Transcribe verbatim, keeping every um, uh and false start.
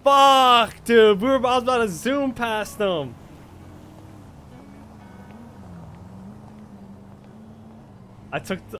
Fuck, dude. We were I was about to zoom past them. I took the,